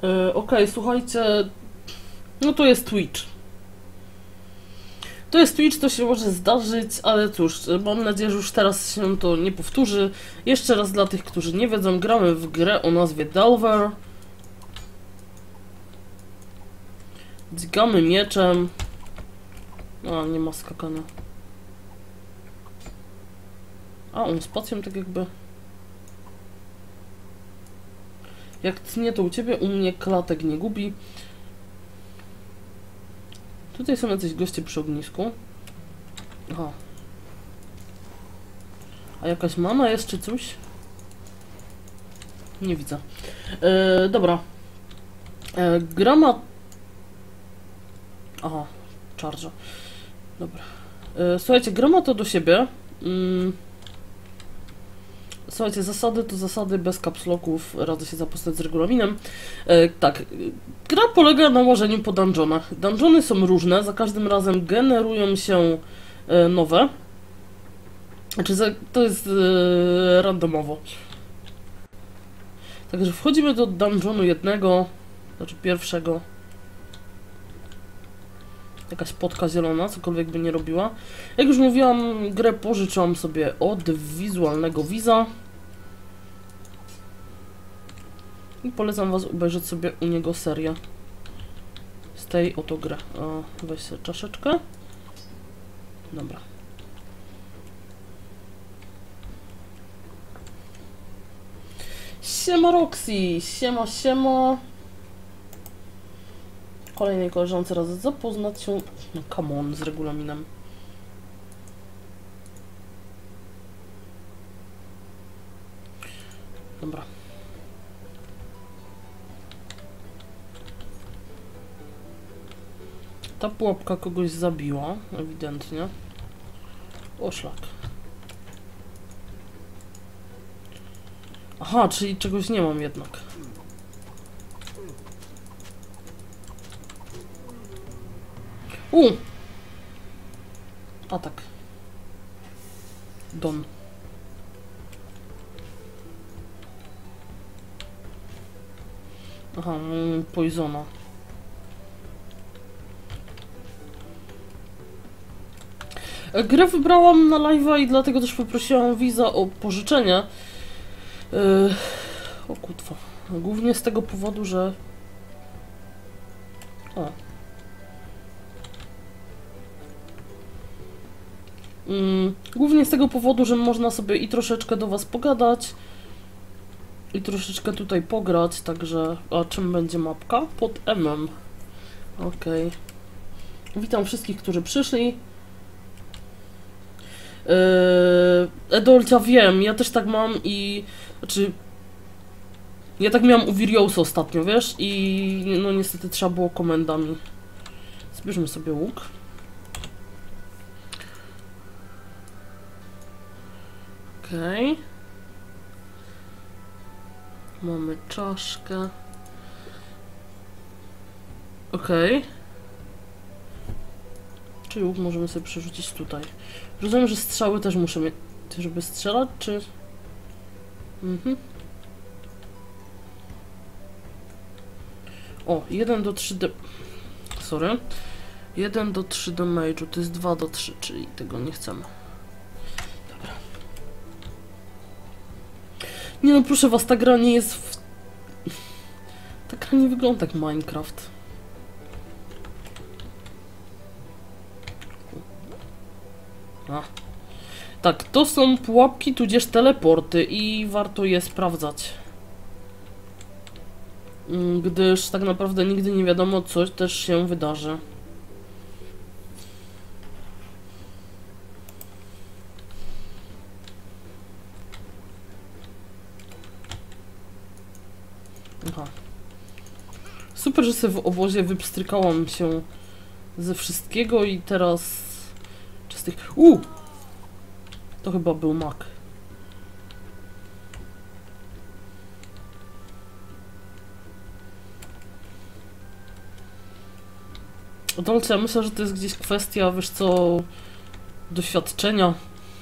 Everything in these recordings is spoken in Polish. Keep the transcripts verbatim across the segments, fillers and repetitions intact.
Yy, Okej, słuchajcie. No to jest Twitch. To jest Twitch, to się może zdarzyć, ale cóż, mam nadzieję, że już teraz się to nie powtórzy. Jeszcze raz dla tych, którzy nie wiedzą, gramy w grę o nazwie Delver. Dźgamy mieczem. A, nie ma skakania. A, on spacją tak jakby... Jak tnie to u ciebie, u mnie klatek nie gubi. Tutaj są jacyś goście przy ognisku. Aha. A jakaś mana jest czy coś? Nie widzę. E, dobra. E, gra ma... Aha. Charge. Dobra. E, słuchajcie, gra ma to do siebie. Mm. Słuchajcie, zasady to zasady bez capsloków, radzę się zapoznać z regulaminem. E, tak, gra polega na łażeniu po dungeonach. Dungeony są różne, za każdym razem generują się e, nowe. Znaczy, za, to jest e, randomowo. Także wchodzimy do dungeonu jednego, znaczy pierwszego. Jakaś potka zielona, cokolwiek by nie robiła. Jak już mówiłam, grę pożyczam sobie od wizualnego Wiza. I polecam was obejrzeć sobie u niego serię z tej oto gry. O, weź sobie czaszeczkę. Dobra. Siema Roxy, siema, siema. Kolejnej koleżance raz zapoznać się, no come on, z regulaminem. Dobra. Ta pułapka kogoś zabiła, ewidentnie. O szlak. Aha, czyli czegoś nie mam jednak. U! Atak. Don. Aha, mm, poisona. Grę wybrałam na live'a i dlatego też poprosiłam Wiza o pożyczenie. Yy, o kutwa. Głównie z tego powodu, że... O. Yy, głównie z tego powodu, że można sobie i troszeczkę do was pogadać, i troszeczkę tutaj pograć, także... A czym będzie mapka? Pod M-em. Okej. Okay. Witam wszystkich, którzy przyszli. Yy, Edolcia, wiem, ja też tak mam i... Znaczy... Ja tak miałam u Viriosa ostatnio, wiesz? I no niestety trzeba było komendami. Zbierzmy sobie łuk. Okej. Okay. Mamy czaszkę. Okej. Okay. Czyli łuk możemy sobie przerzucić tutaj. Rozumiem, że strzały też muszę mieć, żeby strzelać, czy... Mhm. O, jeden do trzy d... Sorry. jeden do trzy damage'u, to jest dwa do trzy, czyli tego nie chcemy. Dobra. Nie no, proszę was, ta gra nie jest w... Ta gra nie wygląda jak Minecraft. A. Tak, to są pułapki tudzież teleporty i warto je sprawdzać. Gdyż tak naprawdę nigdy nie wiadomo, co też się wydarzy. Aha. Super, że sobie w obozie wypstrykałam się ze wszystkiego i teraz... Czystych... Uuu! To chyba był mak. Dolce, ja myślę, że to jest gdzieś kwestia, wiesz co, doświadczenia.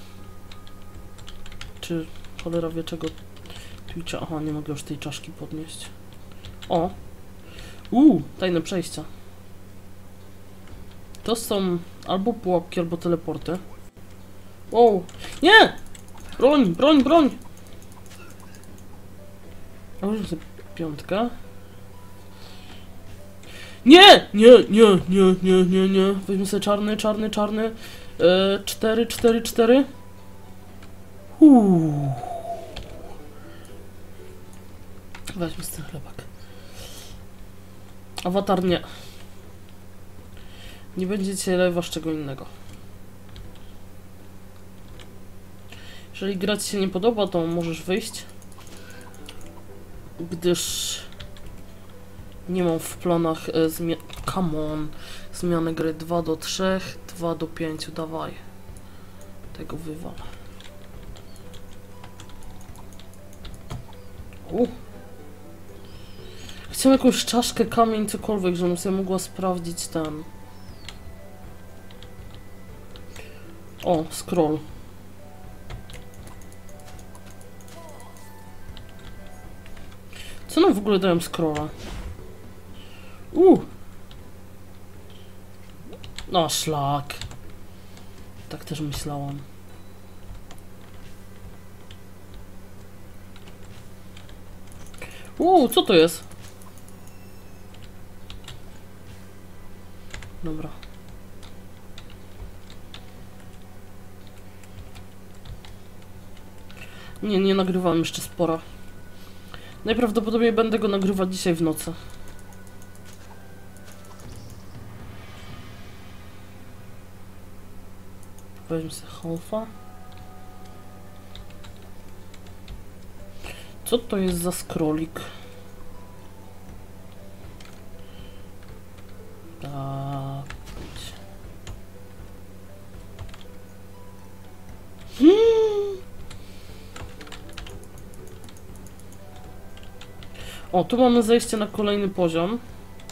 Czy cholera wie czego Twitcha. Aha, nie mogę już tej czaszki podnieść. O! Uuu, tajne przejścia. To są albo pułapki, albo teleporty. Wow. Nie! Broń, broń, broń! Może sobie piątkę. Nie! Nie, nie, nie, nie, nie, nie. Weźmy sobie czarny, czarny, czarny. Eee, cztery, cztery, cztery. Uuu. Weźmy z ten chlebak. Awatar nie. Nie będzie dzisiaj live'a czego innego. Jeżeli gra ci się nie podoba, to możesz wyjść. Gdyż nie mam w planach e, zmian... Come on! Zmiany gry dwa do trzech, dwa do pięciu, dawaj. Tego wywal. U. Chciałem jakąś czaszkę, kamień, cokolwiek, żebym sobie mogła sprawdzić ten... O, scroll. Co nam w ogóle dają scrolla? Uuu. No, szlak. Tak też myślałam. Uuu, co to jest? Dobra. Nie, nie nagrywam jeszcze spora. Najprawdopodobniej będę go nagrywać dzisiaj w nocy. Weźmy sobie halfa. Co to jest za scrollik? Tak. Hmm. O, tu mamy zejście na kolejny poziom.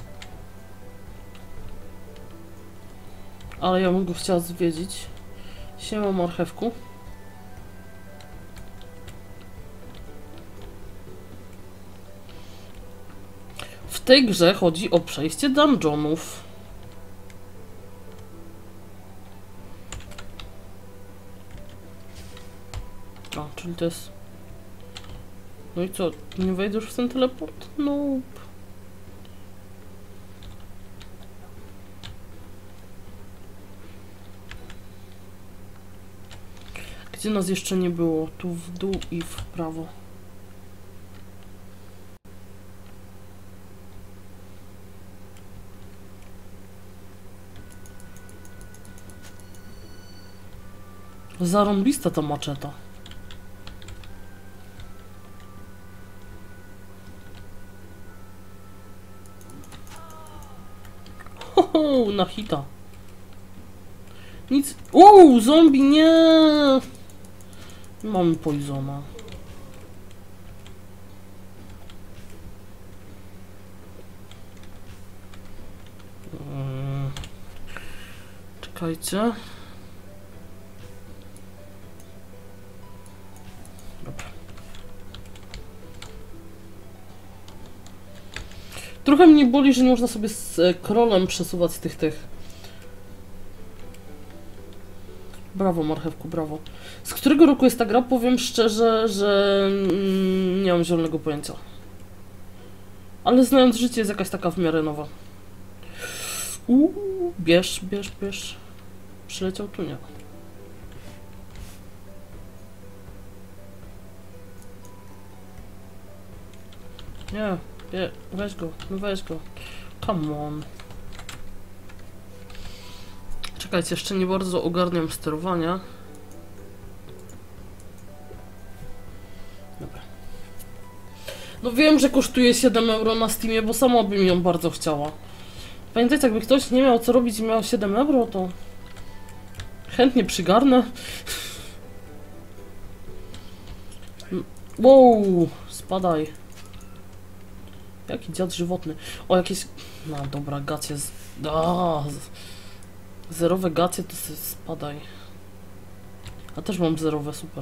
Ale ja bym go chciała zwiedzić. Siema, marchewku. W tej grze chodzi o przejście dungeonów. A, czyli to jest... No i co? Nie wejdziesz w ten teleport? Nope. Gdzie nas jeszcze nie było? Tu w dół i w prawo. Zarąbista ta maczeta. Ho, na hita. Nic. Uuu, zombie, nie! Mamy poisona. Hmm. Czekajcie. Dobra. Trochę mnie boli, że nie można sobie z krolem przesuwać tych tych. Brawo, marchewku, brawo. Z którego roku jest ta gra? Powiem szczerze, że mm, nie mam zielonego pojęcia. Ale znając życie, jest jakaś taka w miarę nowa. Uuu, bierz, bierz, bierz. Przyleciał tu, nie. Nie, nie, weź go, no weź go. Come on. Czekajcie, jeszcze nie bardzo ogarniam sterowania. Dobra. No wiem, że kosztuje siedem euro na Steamie, bo sama bym ją bardzo chciała. Pamiętajcie, jakby ktoś nie miał co robić i miał siedem euro, to chętnie przygarnę. Wow, spadaj. Jaki dziad żywotny. O, jakieś... No dobra, gacje z... A, z... Zerowe gacje to sobie spadaj. A też mam zerowe, super.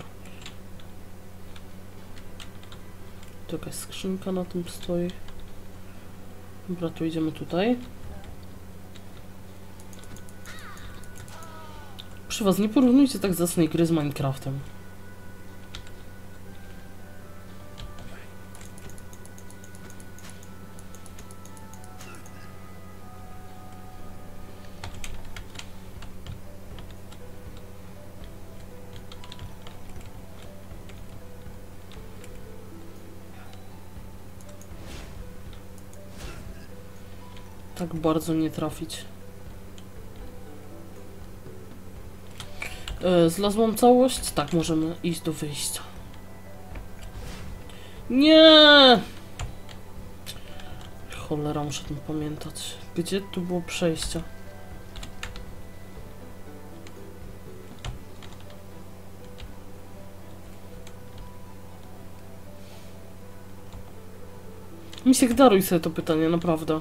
Tu jakaś skrzynka na tym stoi. Dobra, to idziemy tutaj. Przy was, nie porównujcie tak zacnej gry z Minecraftem. Tak bardzo nie trafić. E, zlazłam całość? Tak, możemy iść do wyjścia. Nie! Cholera, muszę o tym pamiętać. Gdzie tu było przejście? Misiek, daruj sobie to pytanie, naprawdę.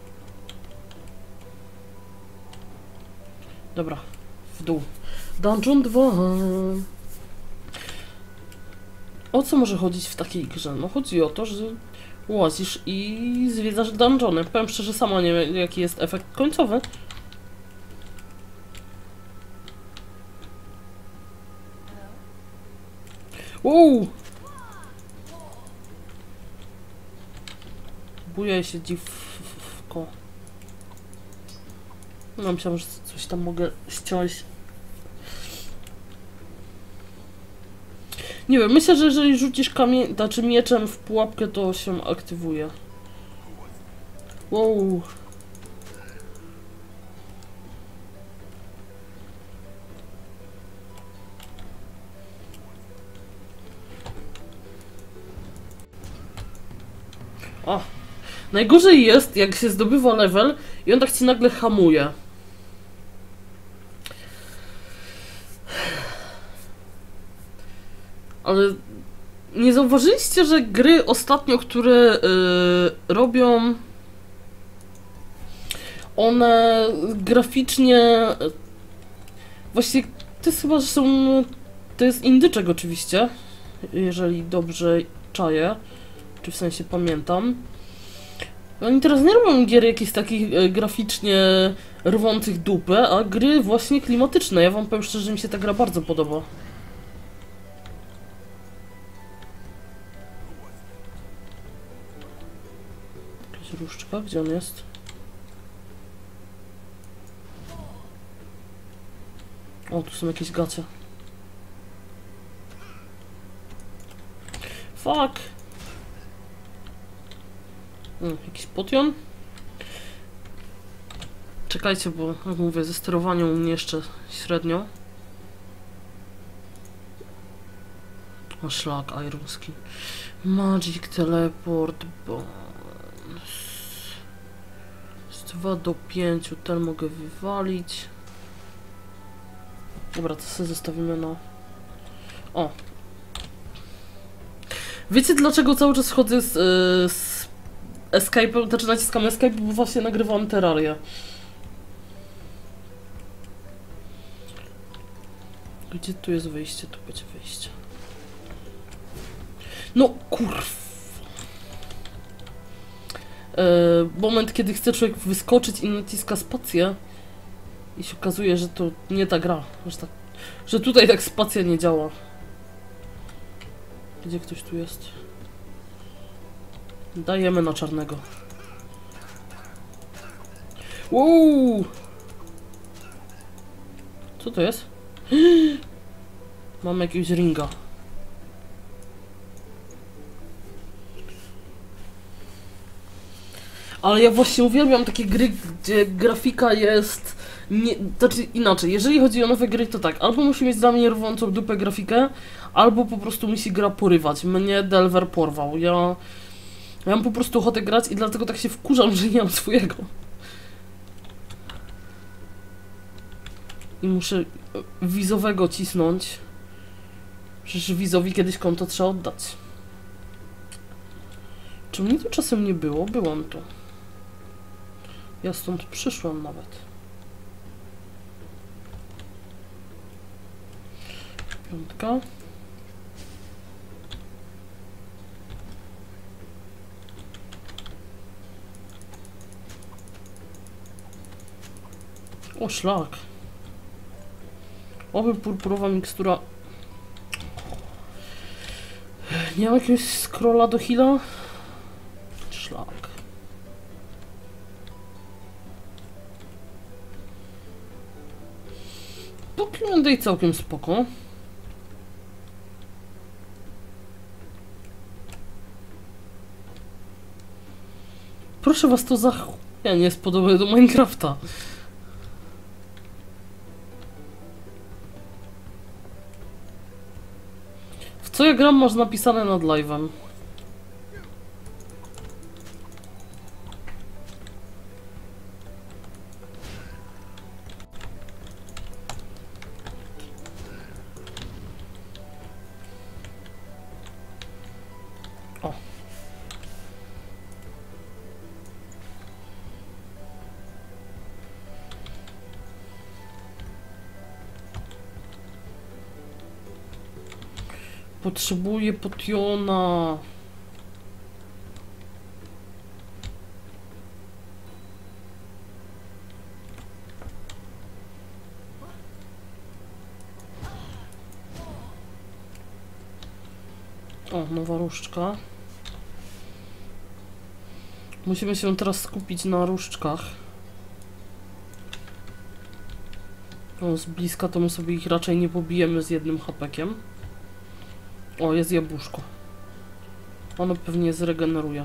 Dobra, w dół. Dungeon dwa. O co może chodzić w takiej grze? No chodzi o to, że łazisz i zwiedzasz dungeony. Powiem szczerze, sama nie wiem, jaki jest efekt końcowy. Wow! Bujaj się, dziwko. No, myślałam, że coś tam mogę ściąć. Nie wiem, myślę, że jeżeli rzucisz kamień, znaczy mieczem w pułapkę, to się aktywuje. Wow. O. Najgorzej jest, jak się zdobywa level i on tak ci nagle hamuje. Ale nie zauważyliście, że gry ostatnio, które yy, robią one graficznie właściwie to jest chyba, że są to jest indyczek oczywiście, jeżeli dobrze czaję, czy w sensie pamiętam. Oni teraz nie robią gier jakichś takich e, graficznie rwących dupę, a gry właśnie klimatyczne. Ja wam powiem szczerze, że mi się ta gra bardzo podoba. Jakaś różdżka? Gdzie on jest? O, tu są jakieś gacie. Fuck! Hmm, jakiś potion? Czekajcie, bo jak mówię, ze sterowaniem u mnie jeszcze średnio. O, szlak ironski. Magic teleport, bo z dwa do pięciu ten mogę wywalić. Dobra, to sobie zostawimy na... O! Wiecie dlaczego cały czas chodzę z, yy, z Escape'em, znaczy naciskam Escape, bo właśnie nagrywam Terrarię. Gdzie tu jest wyjście? Tu będzie wyjście. No kurw. Yy, moment, kiedy chce człowiek wyskoczyć i naciska spację i się okazuje, że to nie ta gra, że, tak, że tutaj tak spacja nie działa. Gdzie ktoś tu jest? Dajemy na czarnego. Wow! Co to jest? Mam jakiegoś ringa. Ale ja właśnie uwielbiam takie gry, gdzie grafika jest... Nie, znaczy inaczej, jeżeli chodzi o nowe gry, to tak, albo musi mieć dla mnie rwącą dupę grafikę, albo po prostu musi gra porywać. Mnie Delver porwał. Ja... Ja mam po prostu ochotę grać i dlatego tak się wkurzam, że nie mam swojego. I muszę wizowego cisnąć. Przecież wizowi kiedyś konto trzeba oddać. Czy mnie tu czasem nie było? Byłam tu. Ja stąd przyszłam nawet. Piątka. O, szlak. Oby purpurowa mikstura... Nie mam jakiegoś scrolla do heala? Szlak. Pokémon Day całkiem spoko. Proszę was, to za chuja nie jest podobne do Minecrafta. W co ja gram masz napisane nad live'em? O. Potrzebuję potiona. O, nowa różdżka. Musimy się teraz skupić na różdżkach. O, z bliska to my sobie ich raczej nie pobijemy z jednym hapekiem. O, jest jabłuszko. Ono pewnie zregeneruje.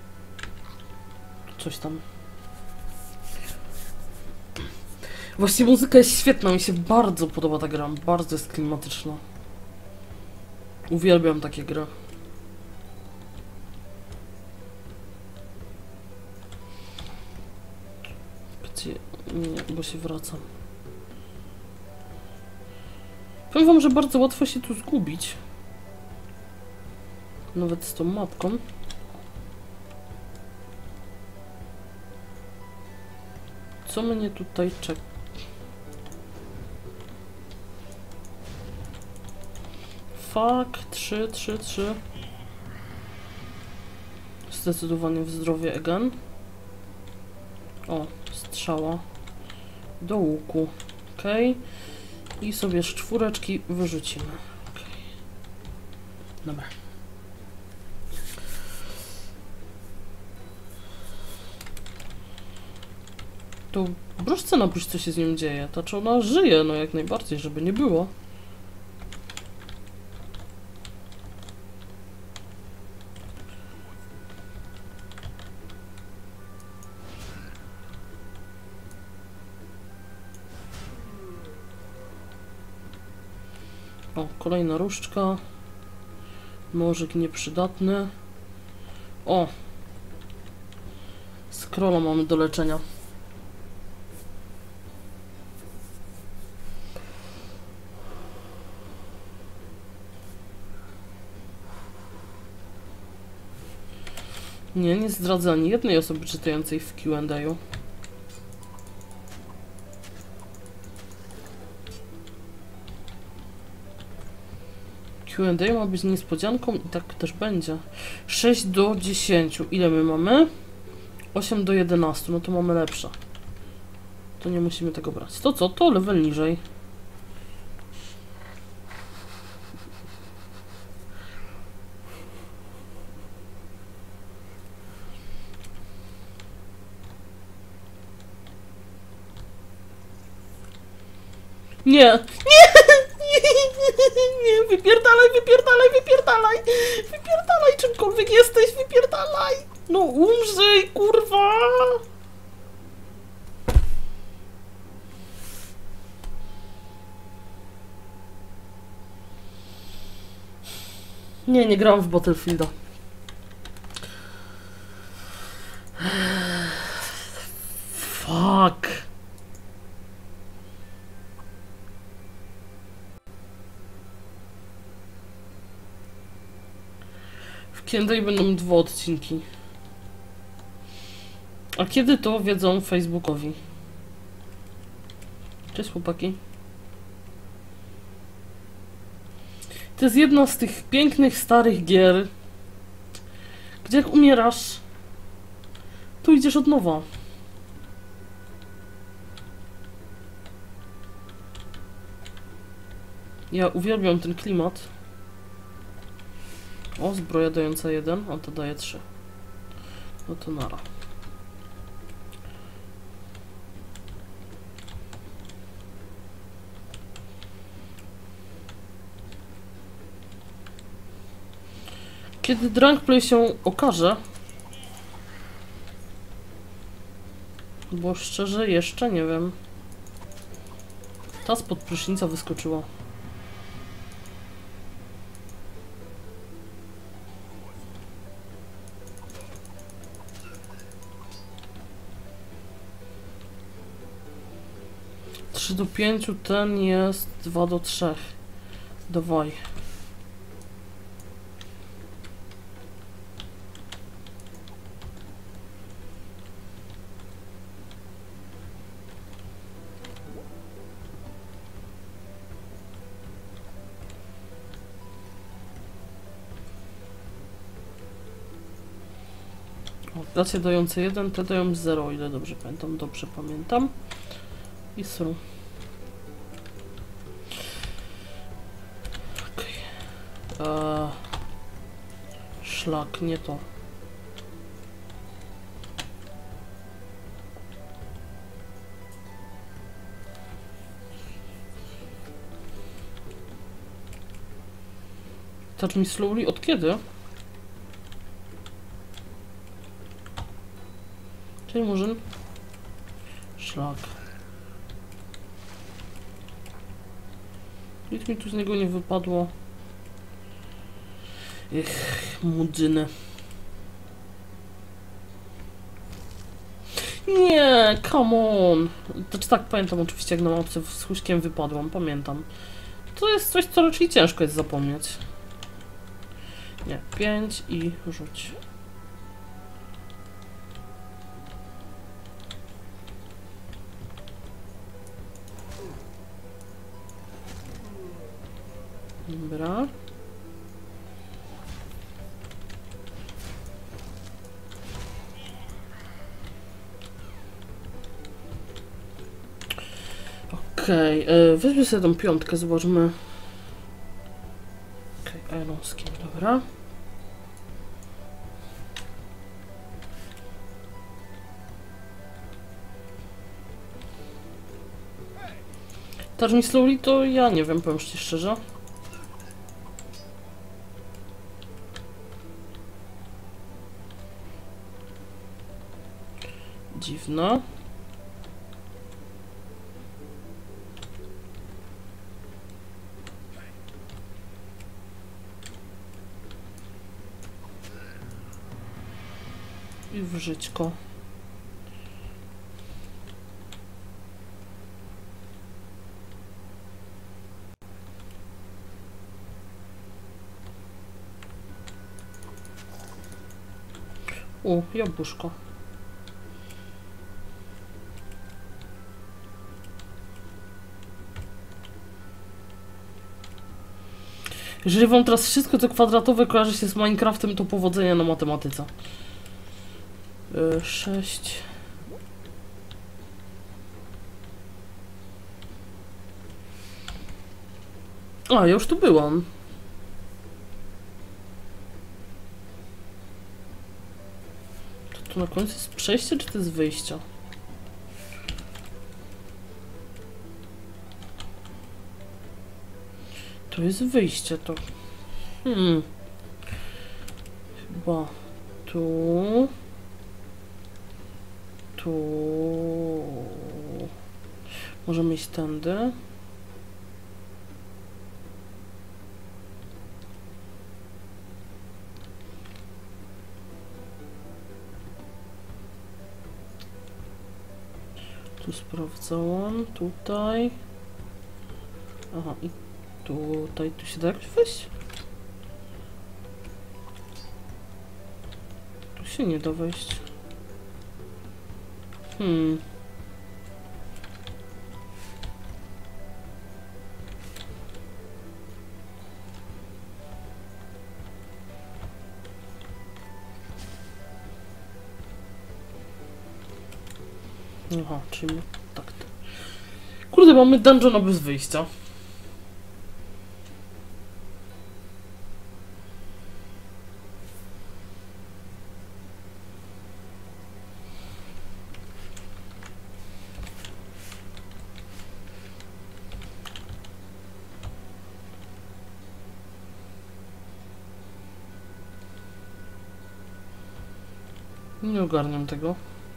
Coś tam. Właściwie muzyka jest świetna, mi się bardzo podoba ta gra. Bardzo jest klimatyczna. Uwielbiam takie gry. Gdzie? Nie, bo się wracam. Powiem wam, że bardzo łatwo się tu zgubić. Nawet z tą mapką. Co mnie tutaj czeka? Fuck, trzy, trzy, trzy. Zdecydowanie w zdrowie again. O, strzała. Do łuku. Okej. Okay. I sobie z czwóreczki wyrzucimy. Okay. Dobra. To broszce napisz, co się z nim dzieje. Ta czy ona żyje, no jak najbardziej, żeby nie było. O, kolejna różdżka. Nożyk nieprzydatny. O! Scrolla mamy do leczenia. Nie, nie zdradzę ani jednej osoby czytającej w Q and A-u. Q and A ma być niespodzianką i tak też będzie. sześć do dziesięciu. Ile my mamy? osiem do jedenastu. No to mamy lepsze. To nie musimy tego brać. To co? To level niżej. Nie! Nie! Nie! Wypierdalaj, wypierdalaj, wypierdalaj! Wypierdalaj, czymkolwiek jesteś, wypierdalaj! No umrzyj, kurwa! Nie, nie grałam w Battlefielda. Fuck! Kiedy będą dwa odcinki. A kiedy to wiedzą Facebookowi? Cześć chłopaki. To jest jedna z tych pięknych, starych gier, gdzie jak umierasz, to idziesz od nowa. Ja uwielbiam ten klimat. O, zbroja dająca jeden, a to daje trzy. No to nara. Kiedy Drunkplay się okaże, bo szczerze jeszcze nie wiem. Ta spod prysznica wyskoczyła. trzy do pięciu, ten jest dwa do trzech. Dawaj. Racje dające jeden, te dają zero, o ile dobrze pamiętam, dobrze pamiętam. I są. Okej. Okay. Szlak, nie to. Touch me slowly? Od kiedy? Czyli murzyn? Szlak. Nic mi tu z niego nie wypadło. Ech, mudzyny. Nie, come on. Znaczy tak, pamiętam oczywiście, jak na mapce z huśkiem wypadłam, pamiętam. To jest coś, co raczej ciężko jest zapomnieć. Nie, pięć i rzuć. Dobra. Okej, okay, weźmy sobie tą piątkę, zobaczmy. Okej, okay, Iron Skin, dobra. Touch me slowly to ja nie wiem, powiem ci szczerze. Dziwne. I w żyćko. U, jabłuszko. Jeżeli wam teraz wszystko co kwadratowe kojarzy się z Minecraftem, to powodzenia na matematyce. Yy, sześć. A, ja już tu byłam. To tu na końcu jest przejście, czy to jest wyjście? To jest wyjście, to... Hmm... Chyba... Tu... Tu... Możemy iść tędy. Tu sprawdzałam, tutaj... Aha, i tutaj, tu się da jakoś wejść? Tu się nie da wejść. Hmm. Aha, czyli tak. Kurde, mamy dungeona bez wyjścia. Nie ogarniam tego.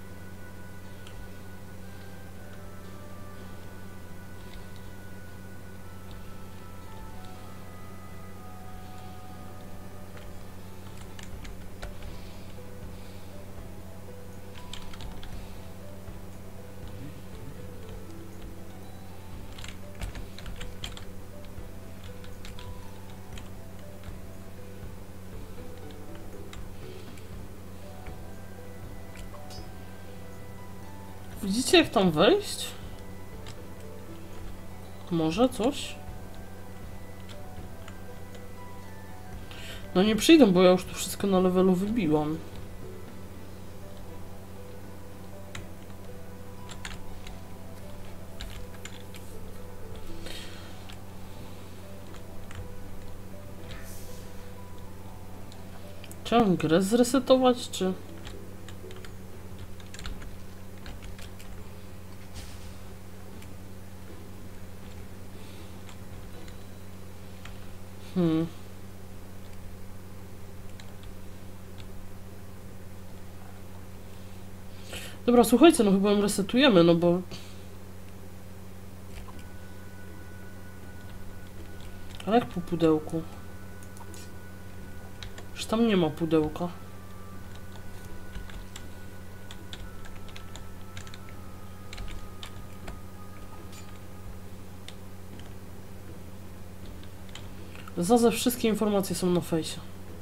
Widzicie, jak tam wejść? Może coś? No nie przyjdę, bo ja już tu wszystko na levelu wybiłam. Trzeba grę zresetować, czy... Hmm. Dobra, słuchajcie, no chyba ją resetujemy, no bo... Ale jak po pudełku? Już tam nie ma pudełka. Zaze wszystkie informacje są na fejsie.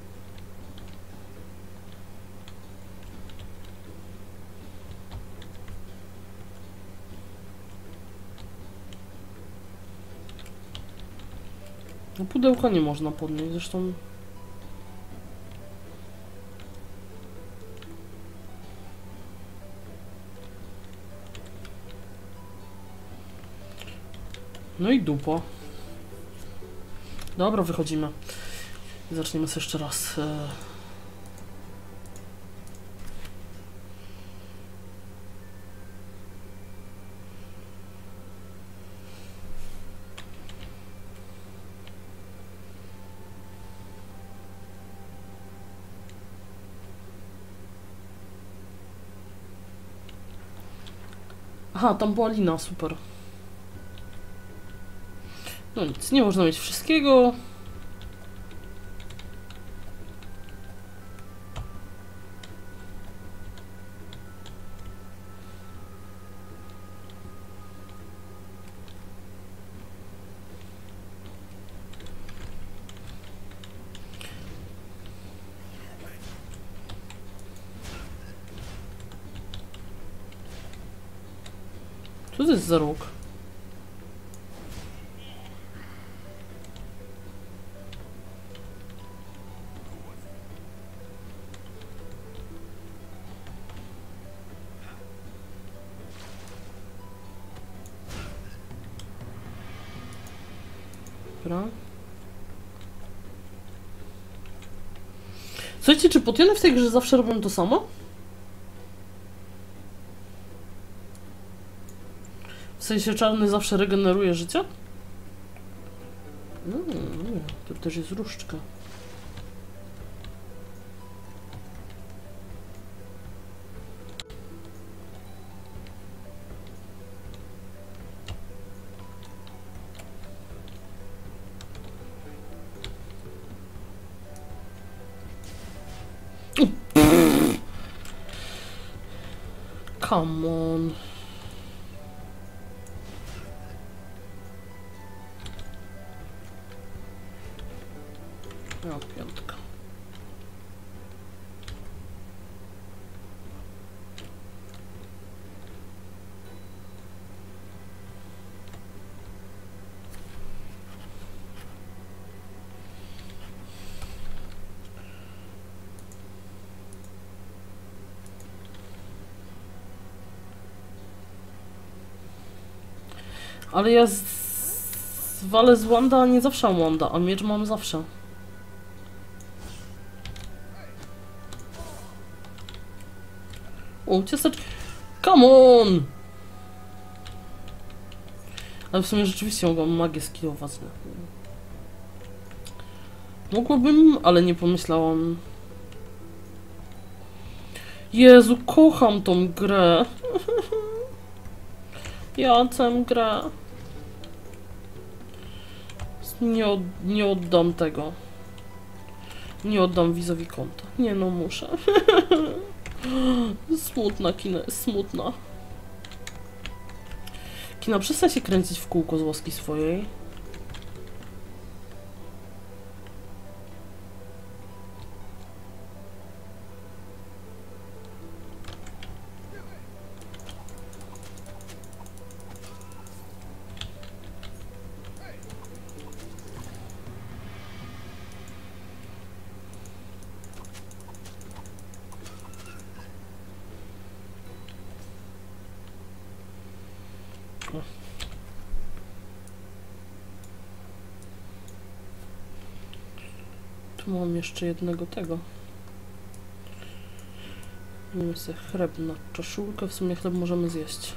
No pudełka nie można podnieść, zresztą... No i dupa. Dobra, wychodzimy. I zaczniemy sobie jeszcze raz. Aha, tam była lina, super. No nic, nie można mieć wszystkiego. Co to jest za róg? Dobra. Słuchajcie, czy potiony w tej grze zawsze robią to samo? W sensie czarny zawsze regeneruje życie? No, nie, to też jest różdżka. Come on. Ja, piątka. Ale ja z... walę z Wanda, a nie zawsze mam Wanda, a miecz mam zawsze. O, ciasteczki. Come on! Ale w sumie rzeczywiście mogłam magię skillować. Mogłabym, ale nie pomyślałam. Jezu, kocham tą grę. Ja tę grę. Nie, od, nie oddam tego. Nie oddam Wizowi konta. Nie no, muszę. Smutna kina, smutna. Kina, przestań się kręcić w kółko z łaski swojej. Tu mam jeszcze jednego tego. Mamy sobie chleb na czaszulkę. W sumie chleb możemy zjeść.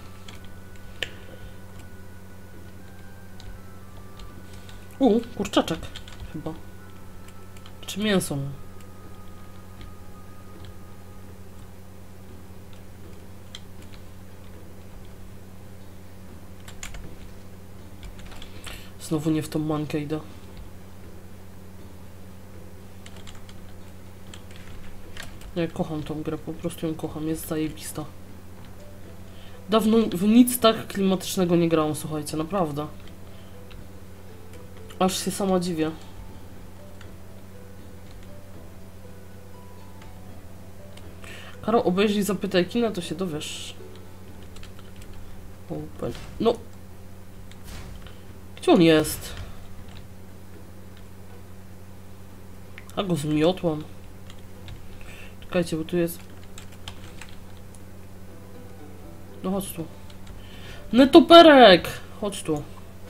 U, kurczaczek chyba. Czy mięso? Znowu nie w tą mankę idę. Ja kocham tą grę, po prostu ją kocham, jest zajebista. Dawno w nic tak klimatycznego nie grałam, słuchajcie, naprawdę. Aż się sama dziwię. Karol, obejrzyj, zapytaj kina, to się dowiesz. Open. No. Gdzie on jest? A go zmiotłam. Czekajcie, bo tu jest... No chodź tu. Netoperek! Chodź tu.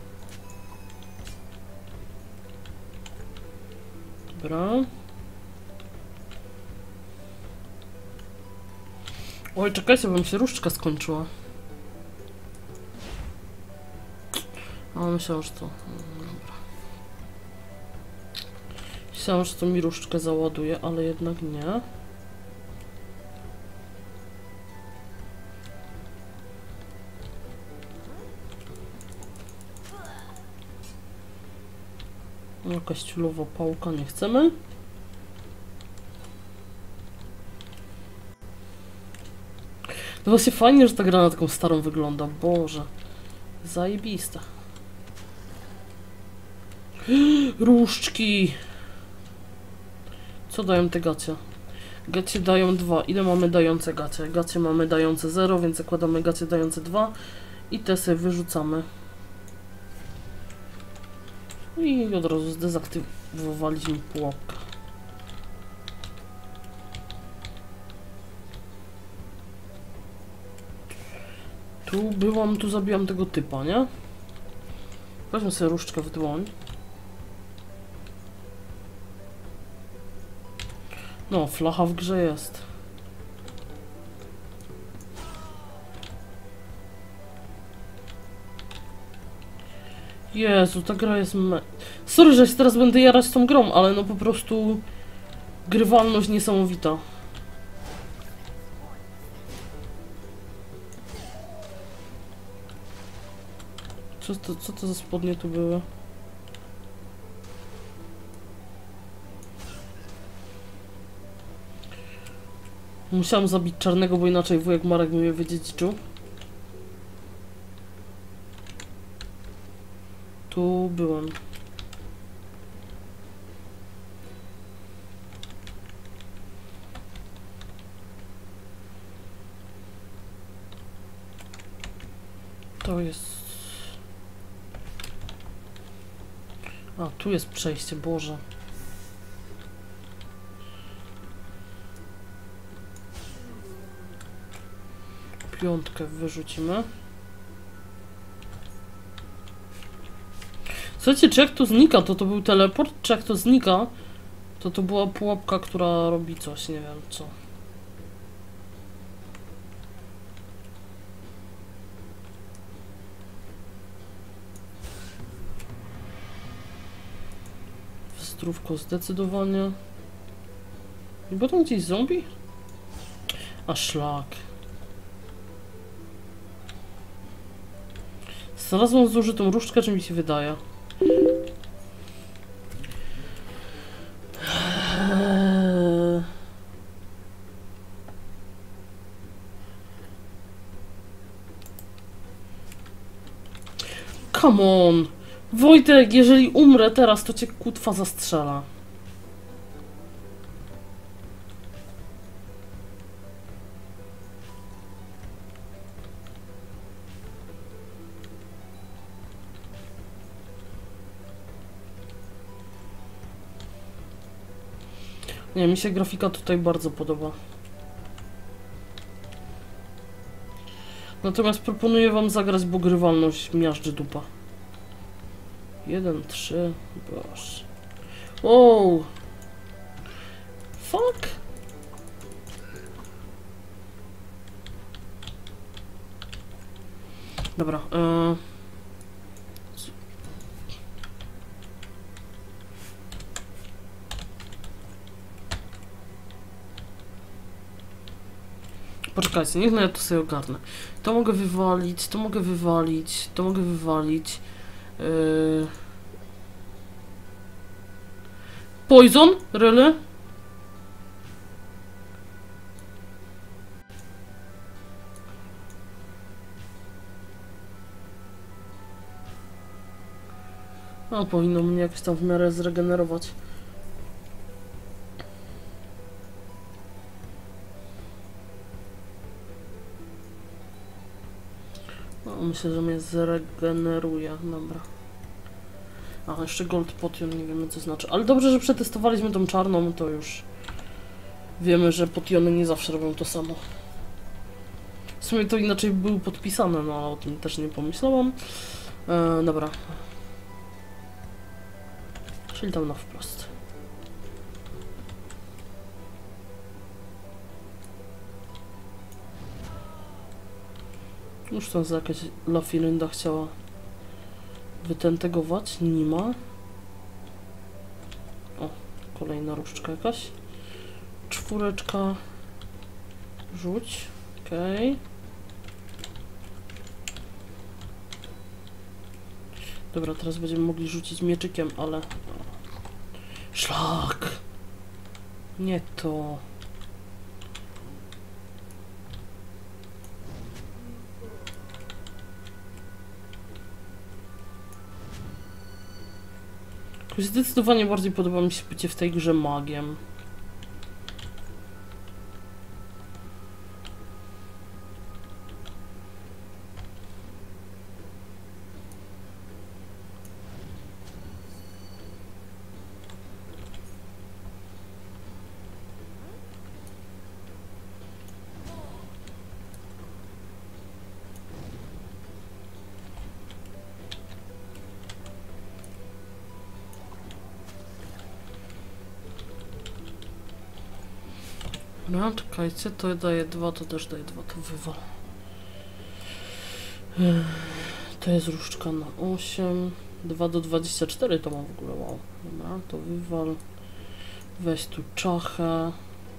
Dobra. Oj, czekajcie, bo mi się różdżka skończyła. A myślałem, że to... Dobra. Myślałem, że to mi różdżkę załaduje, ale jednak nie. Jakaś ciulowa pałka, nie chcemy. No właśnie fajnie, że ta gra na taką starą wygląda. Boże. Zajebista. Różdżki. Co dają te gacie? Gacie dają dwa. Ile mamy dające gacie? Gacie mamy dające zero, więc zakładamy gacie dające dwa. I te sobie wyrzucamy. I od razu zdezaktywowaliśmy pułapkę. Tu byłam, tu zabijam tego typa, nie? Weźmy sobie różdżkę w dłoń. No, flacha w grze jest. Jezu, ta gra jest me... Sorry, że się teraz będę jarać tą grą, ale no po prostu... Grywalność niesamowita. Co to, co to za spodnie tu były? Musiałam zabić czarnego, bo inaczej wujek Marek by mnie wydziedziczył. Tu byłem. To jest... A, tu jest przejście, Boże. Piątkę wyrzucimy. Słuchajcie, czy jak to znika, to to był teleport, czy jak to znika, to to była pułapka, która robi coś, nie wiem co. Zdrówko zdecydowanie. I potem gdzieś zombie? A szlak. Znalazłam zużytą różdżkę, czy mi się wydaje? Eee... Come on! Wojtek, jeżeli umrę teraz, to cię kutwa zastrzela. Nie, mi się grafika tutaj bardzo podoba. Natomiast proponuję wam zagrać, bo grywalność miażdży dupa. Jeden, trzy, boż. Wow! Fuck! Dobra, yy... Poczekajcie, niech no ja to sobie ogarnę. To mogę wywalić, to mogę wywalić, to mogę wywalić. Yy... Poison? Really? No, powinno mnie jakoś tam w miarę zregenerować. No, myślę, że mnie zregeneruje. Dobra. A, jeszcze Gold Potion, nie wiemy co znaczy. Ale dobrze, że przetestowaliśmy tą czarną, to już wiemy, że potiony nie zawsze robią to samo. W sumie to inaczej były podpisane, no ale o tym też nie pomyślałam. E, dobra. Czyli tam na wprost. Już tam za jakaś Lafirynda chciała wytentegować. Nie ma. O, kolejna różdżka jakaś. Czwóreczka. Rzuć. Okej. Okay. Dobra, teraz będziemy mogli rzucić mieczykiem, ale... Szlak! Nie to... Zdecydowanie bardziej podoba mi się bycie w tej grze magiem. No, czekajcie, to daje dwa, to też daje dwa, to wywal. To jest różdżka na osiem, dwa do dwudziestu czterech to mam w ogóle, wow. Dobra, to wywal. Weź tu czachę.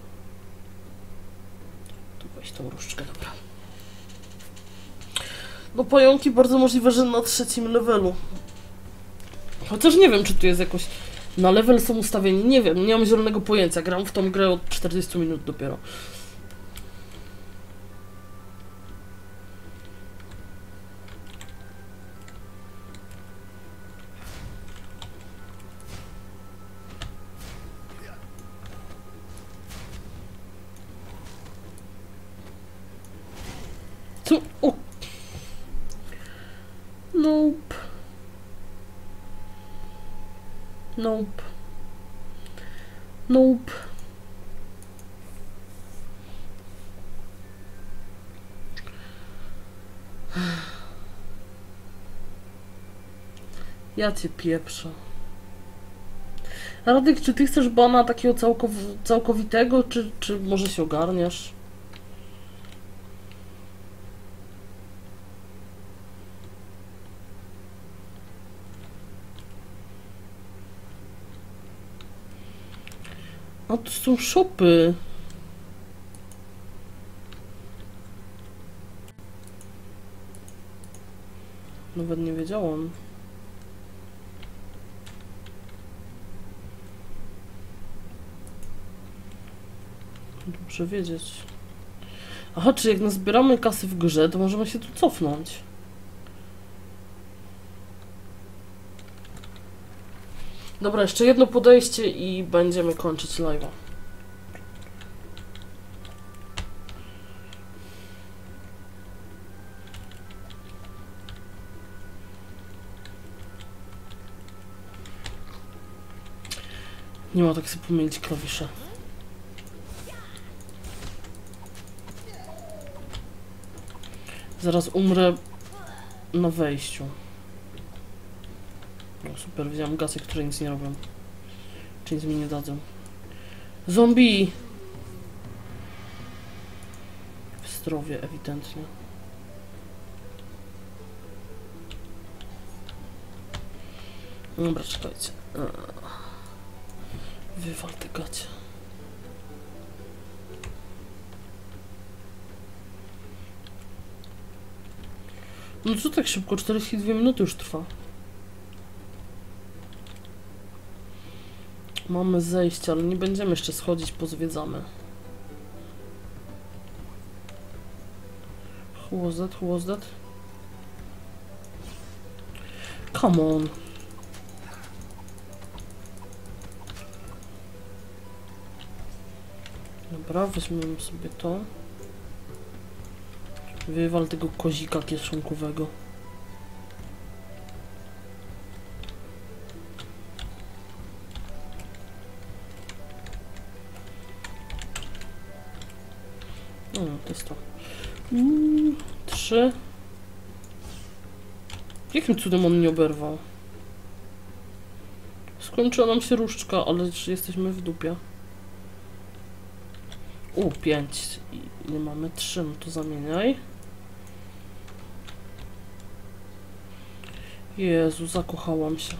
Tu weź tą różdżkę, dobra. No pająki bardzo możliwe, że na trzecim levelu. Chociaż nie wiem, czy tu jest jakoś... Na level są ustawieni, nie wiem, nie mam zielonego pojęcia, gram w tą grę od czterdziestu minut dopiero. Co? O! Nope. Nope. Nope. Ja cię pieprzę. Radek, czy ty chcesz bana takiego całkow całkowitego, czy, czy może się ogarniasz? A to są shopy. Nawet nie wiedziałam. Dobrze wiedzieć. Aha, czy jak nazbieramy kasy w grze, to możemy się tu cofnąć. Dobra, jeszcze jedno podejście i będziemy kończyć live'a. Nie ma tak sobie pomylić klawisze. Zaraz umrę na wejściu. No super, wziąłem gasy, które nic nie robią. Czy nic mi nie dadzą. Zombie! W zdrowie ewidentnie. Dobra, czekajcie. Wywal te gacie. No co tak szybko? czterdzieści dwie minuty już trwa. Mamy zejście, ale nie będziemy jeszcze schodzić, pozwiedzamy. Who was that? Who was that? Come on. Dobra, weźmiemy sobie to. Wywal tego kozika kieszonkowego. No, to jest to. Mm, trzy. Jakim cudem on nie oberwał? Skończyła nam się różdżka, ale jesteśmy w dupie. U, pięć. I nie mamy trzy, no to zamieniaj. Jezu, zakochałam się.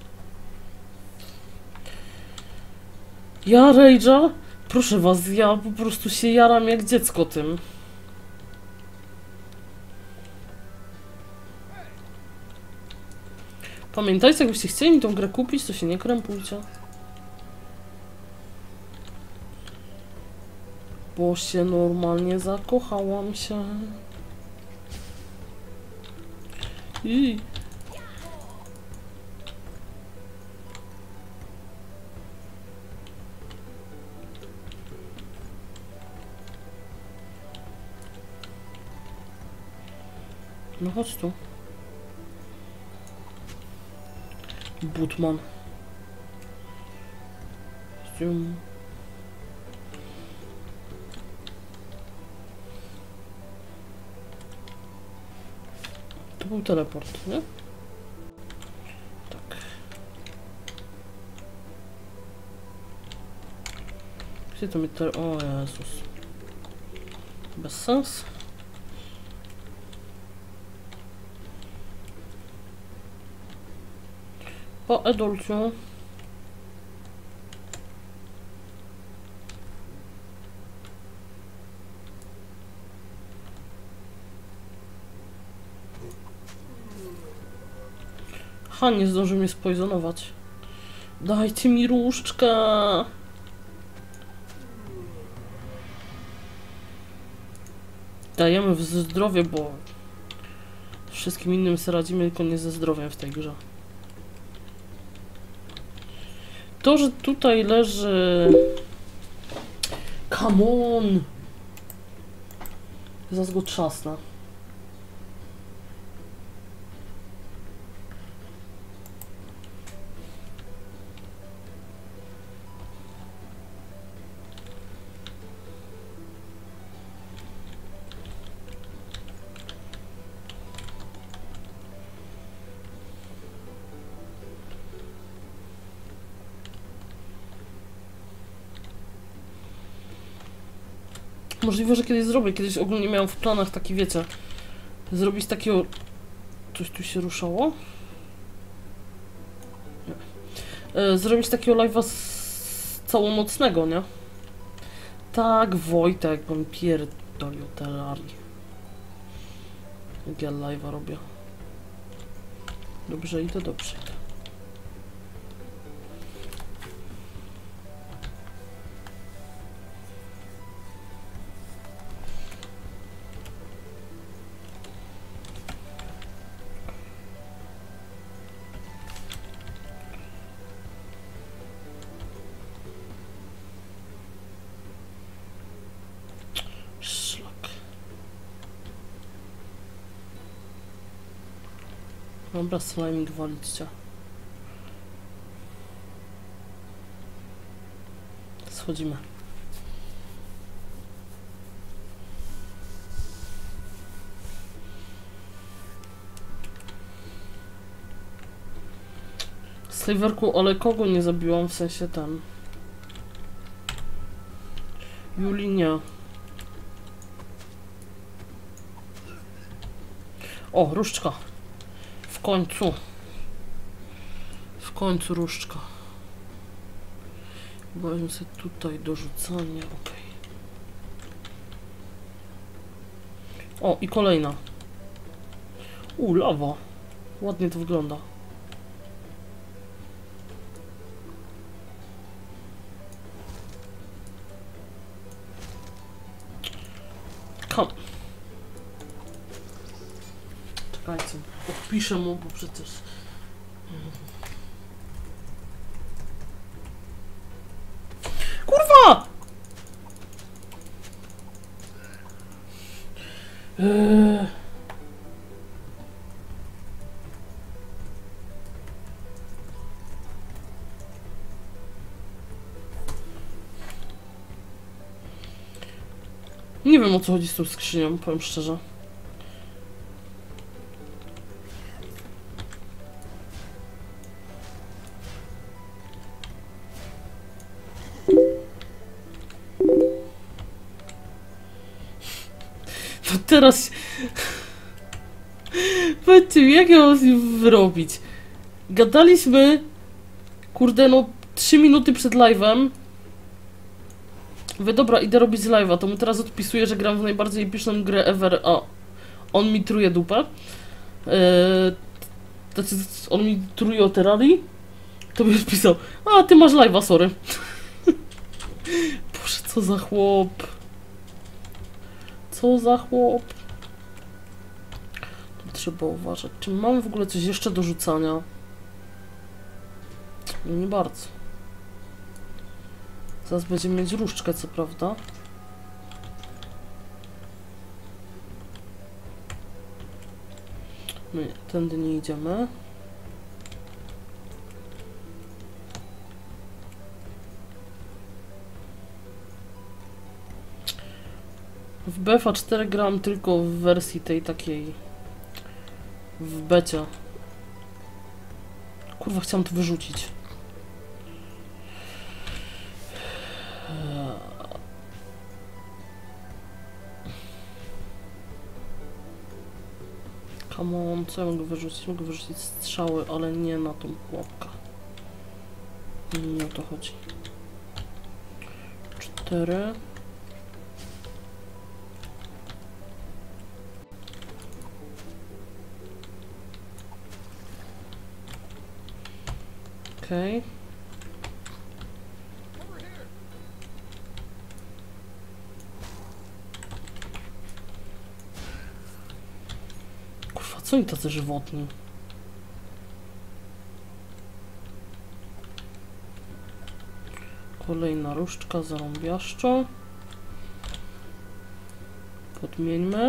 Ja, Rage'a? Proszę was, ja po prostu się jaram jak dziecko tym. Pamiętajcie, jakbyście chcieli mi tą grę kupić, to się nie krępujcie. Bo się normalnie zakochałam się. I no chodź tu. Butman. Zoom. To był teleport, nie? Tak. Gdzie to mi te... O Jezus. Bez sens. Po Edolciu. Ha, nie zdążył mnie spojzonować. Dajcie mi różdżkę. Dajemy w zdrowie, bo wszystkim innym sobie radzimy, tylko nie ze zdrowiem w tej grze. To, że tutaj leży... Come on! Zaraz go trzasnę. Możliwe, że kiedyś zrobię. Kiedyś ogólnie miałem w planach taki, wiecie, zrobić takiego... Coś tu się ruszało? Nie. E, zrobić takiego live'a z... całonocnego, nie? Tak, Wojtek, bo mi pierdolił Terrarii. Jak ja live'a robię. Dobrze idę, dobrze idę. Dobra, sliming walić cię. Schodzimy. Sliverku, ale kogo nie zabiłam? W sensie ten. Julii nie. O, różdżka. W końcu. W końcu różdżka. Weźmy sobie tutaj do rzucania, ok. O, i kolejna. U, lawa. Ładnie to wygląda. Kom. Czekajcie, odpiszę mu, bo przecież... Kurwa! Eee... Nie wiem, o co chodzi z tą skrzynią, powiem szczerze. To teraz... Powiedzcie mi, jak ja mam z nim wyrobić? Gadaliśmy... Kurde, no... trzy minuty przed live'em. Wy, dobra, idę robić live'a, to mu teraz odpisuję, że gram w najbardziej epicką grę ever, a on mi truje dupę. Eee, znaczy, on mi truje o Terrarii. To mi odpisał, a ty masz live'a, sorry. Boże, co za chłop. Co za chłop. Tu trzeba uważać. Czy mamy w ogóle coś jeszcze do rzucania? No nie bardzo. Zaraz będziemy mieć różdżkę, co prawda. No nie, tędy nie idziemy. W B F A cztery gram tylko w wersji tej takiej... w becie. Kurwa, chciałam to wyrzucić. Come on, co ja mogę wyrzucić? Mogę wyrzucić strzały, ale nie na tą pułapkę. Nie o to chodzi. Cztery. Okej. Okay. Kurwa, co oni tacy żywotni? Kolejna różdżka zarąbiaszczo. Podmieńmy.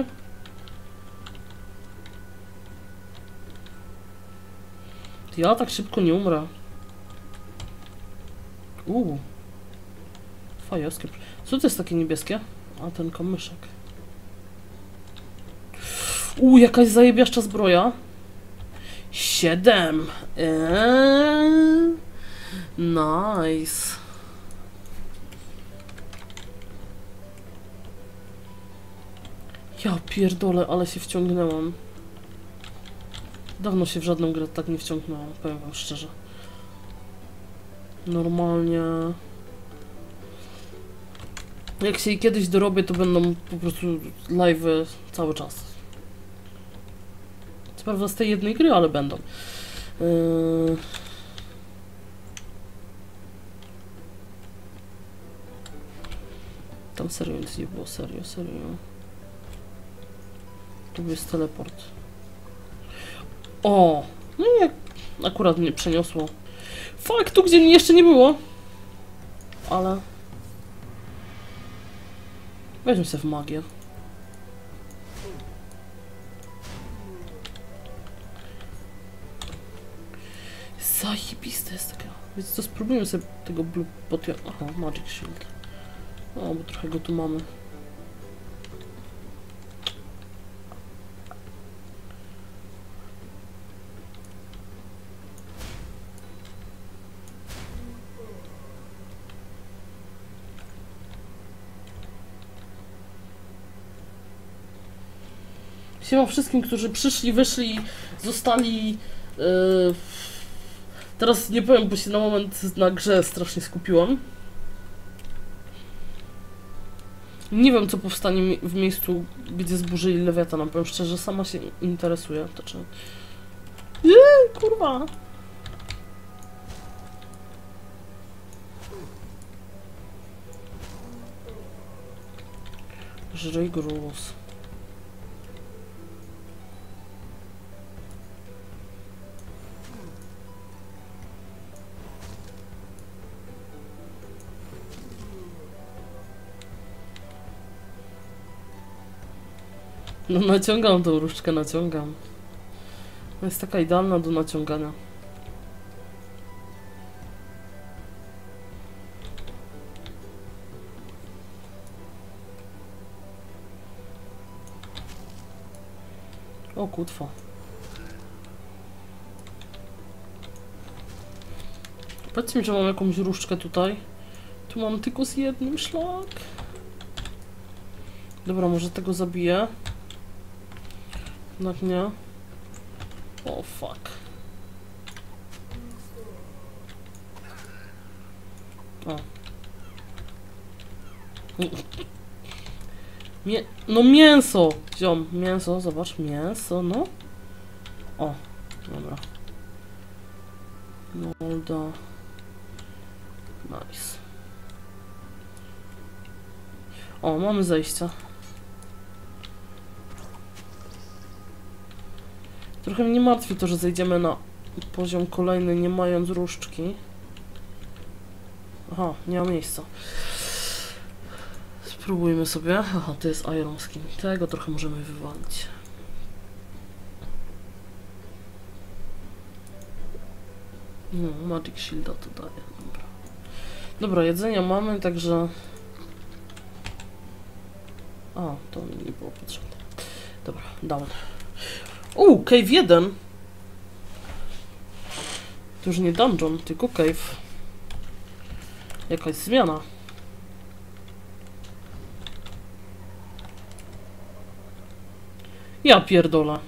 Ja tak szybko nie umrę. Uuu. Fajowskie. Co to jest takie niebieskie? A, ten kamyszek. Uuu, jakaś zajebiaszcza zbroja. Siedem. Eee. Nice. Ja pierdolę, ale się wciągnęłam. Dawno się w żadną grę tak nie wciągnęłam, powiem wam szczerze. Normalnie... Jak się jej kiedyś dorobię, to będą po prostu live'y cały czas. Co prawda z tej jednej gry, ale będą. Yy... Tam serio nic nie było, serio, serio. Tu jest teleport. O! No i jak akurat mnie przeniosło. Fakt, tu gdzie mnie jeszcze nie było. Ale... Weźmy sobie w magię. Zajebiste jest taka. Więc to spróbujmy sobie tego blue potion. Aha, magic shield. O, bo trochę go tu mamy. Siema wszystkim, którzy przyszli, wyszli, zostali. Yy... Teraz nie powiem, bo się na moment na grze strasznie skupiłam. Nie wiem, co powstanie mi w miejscu, gdzie zburzyli Lewiatana. Powiem szczerze, sama się interesuję. To czy... Jej, kurwa! Żryj gruz. No naciągam tą różdżkę, naciągam. No jest taka idealna do naciągania. O kutwa. Powiedzcie mi, że mam jakąś różdżkę tutaj. Tu mam tylko z jednym szlak. Dobra, może tego zabiję. Jednak nie. O, fuck. O. Mię no mięso! Ziom, mięso, zobacz, mięso, no. O, dobra. Molda. Nice. O, mamy zejścia. Trochę mnie martwi to, że zejdziemy na poziom kolejny, nie mając różdżki. Aha, nie ma miejsca. Spróbujmy sobie. Aha, to jest Iron Skin. Tego trochę możemy wywalić. No, Magic Shielda to daje. Dobra. Dobra, jedzenia mamy, także... A, to mi nie było potrzebne. Dobra, down. Uuu, cave jeden. To już nie dungeon, tylko cave. Jakaś zmiana. Ja pierdolę.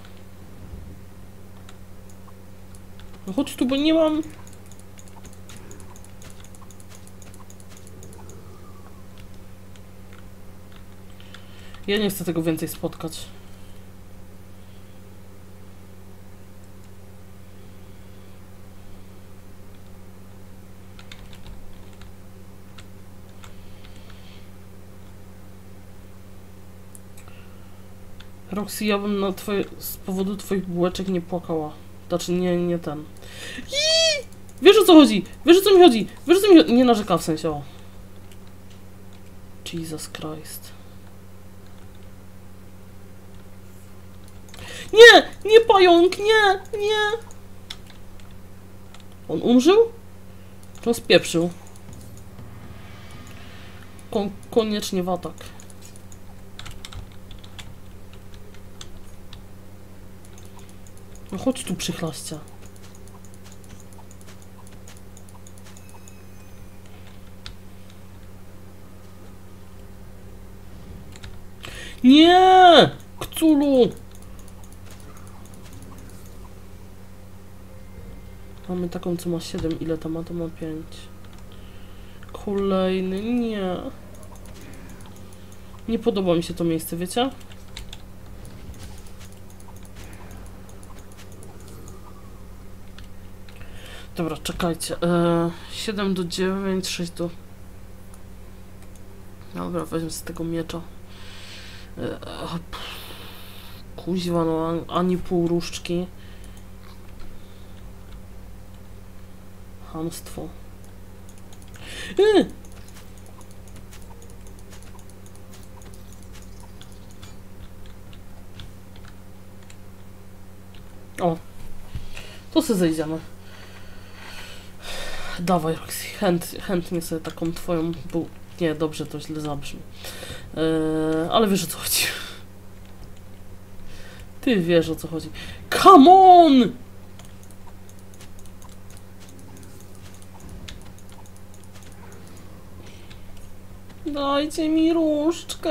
No chodź tu, bo nie mam... Ja nie chcę tego więcej spotkać. Roxy, ja bym na twoje, z powodu twoich bułeczek nie płakała. Znaczy, nie, nie ten. Iii! Wiesz, o co chodzi? Wiesz, o co mi chodzi? Wiesz, o co mi chodzi? Nie narzeka w sensie, o. Jesus Christ. Nie! Nie pająk! Nie! Nie! On umrzył? Czy on spieprzył? Kon koniecznie w atak. No chodź tu, przychlaścia. Nie! Cthulhu! Mamy taką, co ma siedem. Ile to ma? To ma pięć. Kolejny. Nie. Nie podoba mi się to miejsce, wiecie? Dobra, czekajcie. Eee, siedem do dziewięć, sześć do... Dobra, weźmy z tego miecza. Eee, kuźwa, no ani pół różdżki. Chamstwo. Eee! O, to sobie zejdziemy. Dawaj, Roxy, chęt, chętnie sobie taką twoją... Bo... Nie, dobrze, to źle zabrzmi. Eee, ale wiesz, o co chodzi. Ty wiesz, o co chodzi. Come on! Dajcie mi różdżkę.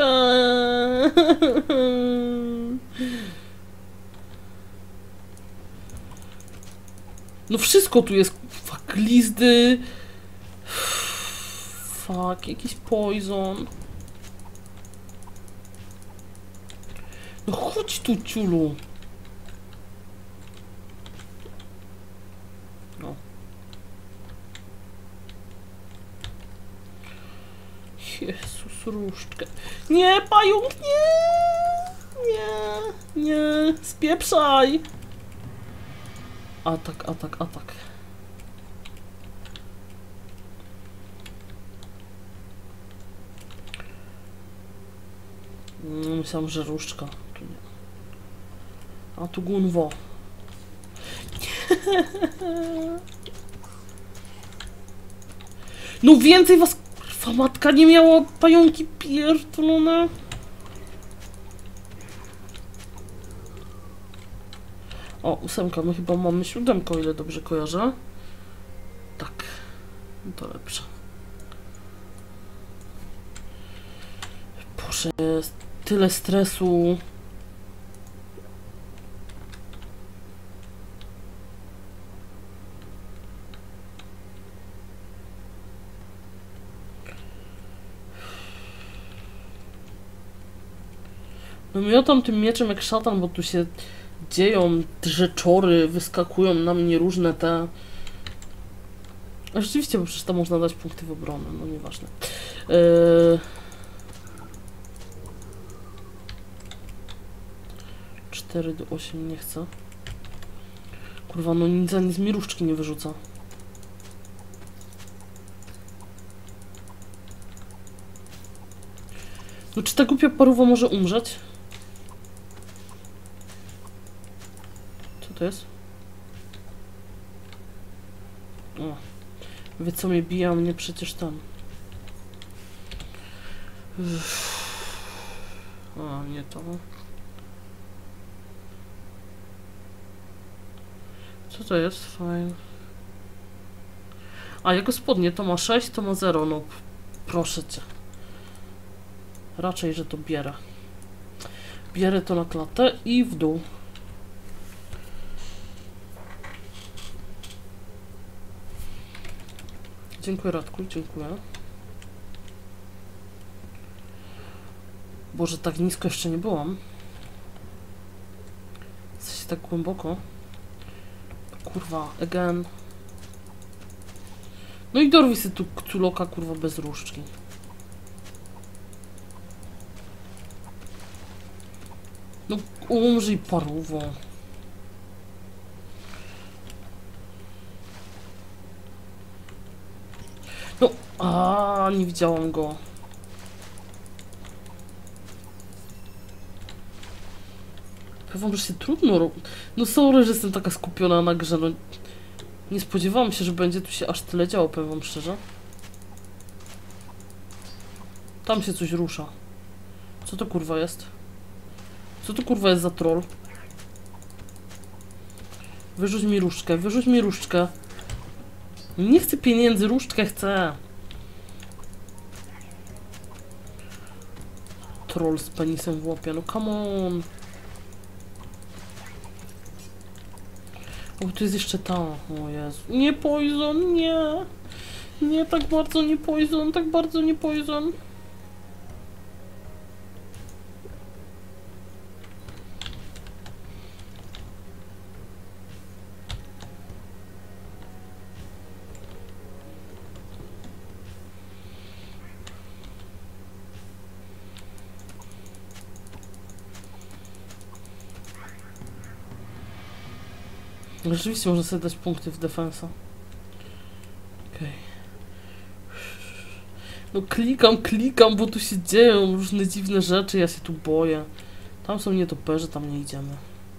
No wszystko tu jest, fuck, glizdy. Fuck, jakiś poison. No chodź tu, ciulu. No. Jezus, różdżkę. Nie, pająk, nie! Nie, nie, spieprzaj! Atak, atak, atak. No, myślałam, że różdżka. Tu nie. A tu gunwo. No więcej was... Kurwa, matka nie miała pająki pierdolone. O, ósemka, my chyba mamy siódemkę, o ile dobrze kojarzę. Tak, to lepsze. Boże, tyle stresu. No miotam tym mieczem jak szatan, bo tu się dzieją rzeczory, wyskakują na mnie różne te... A rzeczywiście, bo przecież tam można dać punkty w obronę, no nieważne. Yy... cztery do osiem nie chcę. Kurwa, no nic, nic mi różdżki nie wyrzuca. No czy ta głupia parówa może umrzeć? Co to jest? O. Wie co mnie bije, a mnie przecież tam. Uff. A, nie to. Co to jest? Fajne. A jego spodnie to ma sześć, to ma zero. No proszę cię. Raczej, że to bierę. Bierę to na klatę i w dół. Dziękuję, Radku, dziękuję. Boże, tak nisko jeszcze nie byłam. Jesteś tak głęboko. Kurwa, again. No i dorwij sobie tu Ctuloka, kurwa, bez różdżki. No umrzyj, parówo. No, a nie widziałam go. Powiem wam, że się trudno robi. No sorry, że jestem taka skupiona na grze, no. Nie spodziewałam się, że będzie tu się aż tyle działo, powiem wam szczerze. Tam się coś rusza. Co to kurwa jest? Co to kurwa jest za troll? Wyrzuć mi różdżkę, wyrzuć mi różdżkę. Nie chcę pieniędzy, różdżkę chcę. Troll z penisem w łapie, no come on. O, tu jest jeszcze ta. O Jezu. Nie poison, nie. Nie, tak bardzo nie poison, tak bardzo nie poison. Rzeczywiście można sobie dać punkty w defensa. Okej. Okay. No klikam, klikam, bo tu się dzieją różne dziwne rzeczy, ja się tu boję. Tam są nietoperze, tam nie idziemy.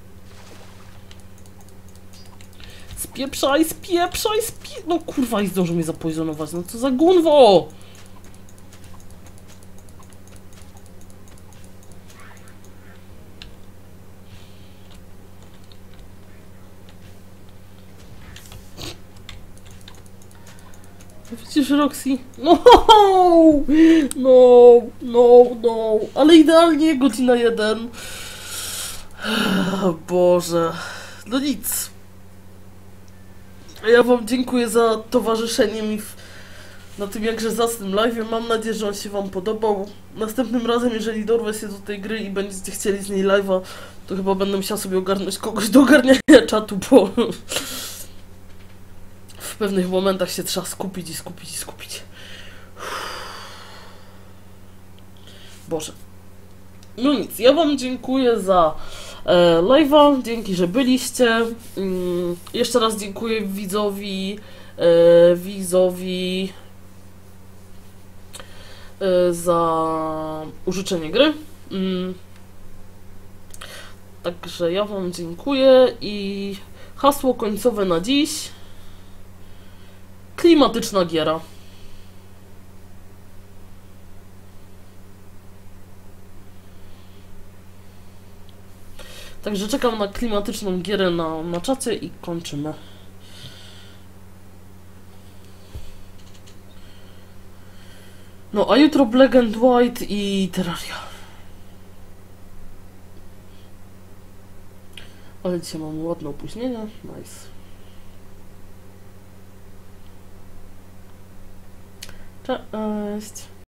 Spieprzaj, spieprzaj, spie... No kurwa, i zdążył mnie zapoizonować, no co za gunwo! Widzisz, Roxy? No, no, no, no, ale idealnie godzina jeden. Boże, no nic. Ja wam dziękuję za towarzyszenie mi w, na tym jakże zacnym live'ie. Mam nadzieję, że on się wam podobał. Następnym razem, jeżeli dorwę się do tej gry i będziecie chcieli z niej live'a, to chyba będę musiała sobie ogarnąć kogoś do ogarniania czatu, bo w pewnych momentach się trzeba skupić i skupić i skupić. Boże. No nic, ja wam dziękuję za e, live'a, dzięki, że byliście. Mm, jeszcze raz dziękuję widzowi, e, widzowi e, za użyczenie gry. Mm, także ja wam dziękuję i hasło końcowe na dziś: klimatyczna giera. Także czekam na klimatyczną gierę na, na czacie i kończymy. No, a jutro Black and White i Terraria. Ale dzisiaj mam ładne opóźnienie. Nice. Cześć.